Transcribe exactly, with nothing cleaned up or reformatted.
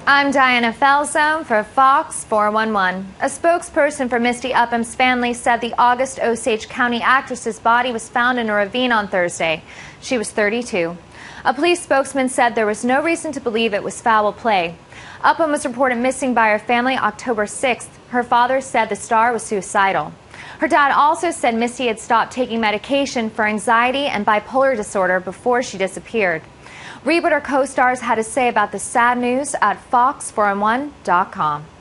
I'm Diana Falzone for Fox four one one. A spokesperson for Misty Upham's family said the August Osage County actress's body was found in a ravine on Thursday. She was thirty-two. A police spokesman said there was no reason to believe it was foul play. Upham was reported missing by her family October sixth. Her father said the star was suicidal. Her dad also said Misty had stopped taking medication for anxiety and bipolar disorder before she disappeared. Read what her co-stars had to say about the sad news at fox four one one dot com.